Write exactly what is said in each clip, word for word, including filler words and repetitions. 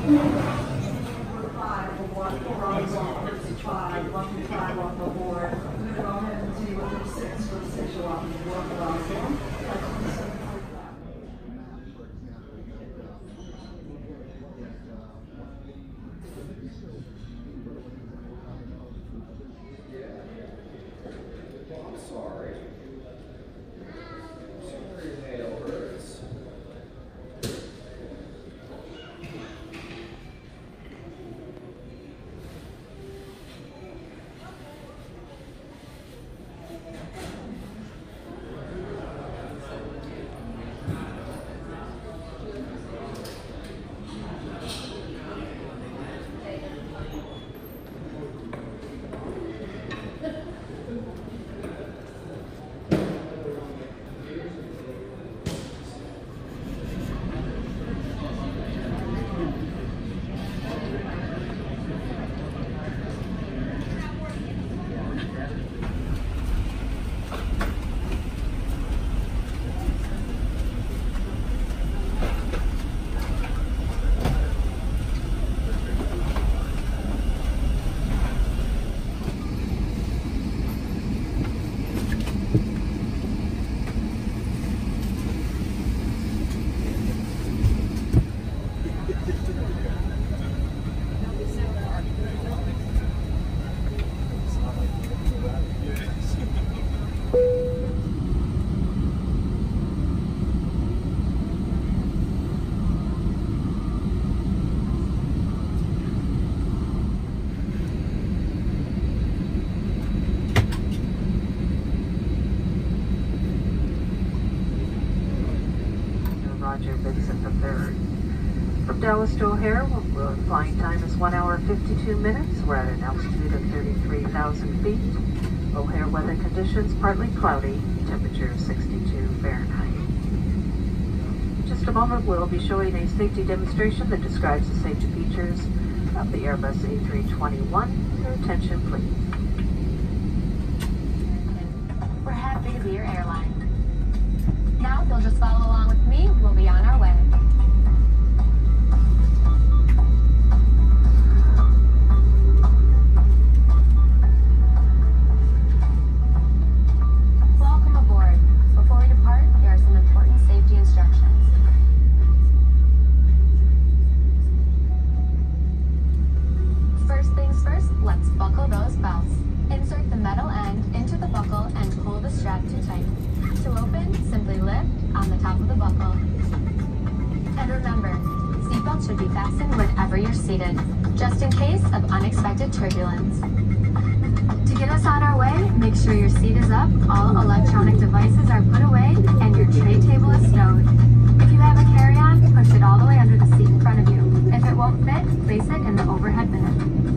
From Dallas to O'Hare, well, flying time is one hour fifty-two minutes. We're at an altitude of thirty-three thousand feet. O'Hare weather conditions, partly cloudy, temperature sixty-two Fahrenheit. In just a moment, we'll be showing a safety demonstration that describes the safety features of the Airbus A three twenty-one. Your attention, please. We're happy to be your airline. Now, if you'll just follow along with me, we'll be on our way. Welcome aboard. Before we depart, there are some important safety instructions. First things first, let's buckle those belts. Insert the metal end into the buckle and pull the strap to tight. To open, simply lift on the top of the buckle. And remember, seatbelts should be fastened whenever you're seated, just in case of unexpected turbulence. To get us on our way, make sure your seat is up, all electronic devices are put away, and your tray table is stowed. If you have a carry-on, push it all the way under the seat in front of you. If it won't fit, place it in the overhead bin.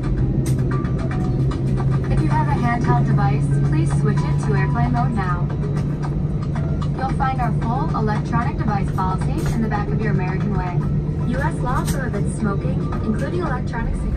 If you have a handheld device, please switch it to airplane mode now. You'll find our full electronic device policy in the back of your American Way. U S law prohibits smoking, including electronic cigarettes.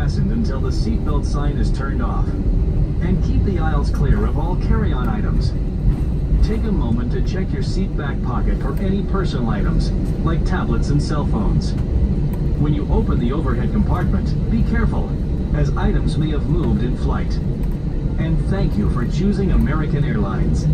fastened until the seatbelt sign is turned off. And keep the aisles clear of all carry-on items. Take a moment to check your seat back pocket for any personal items, like tablets and cell phones. When you open the overhead compartment, be careful, as items may have moved in flight. And thank you for choosing American Airlines.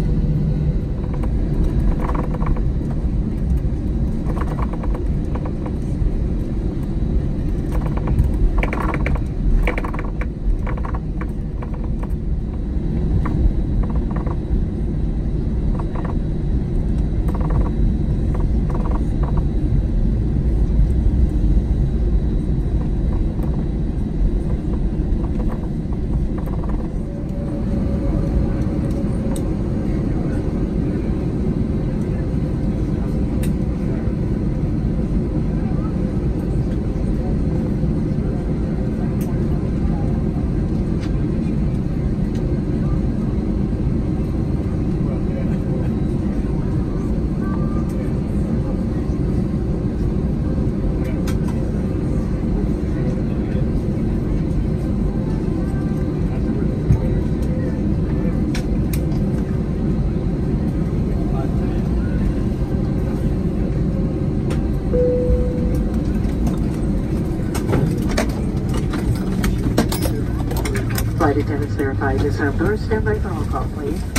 Flight attendants verify this outdoor. Stand by for roll call, please.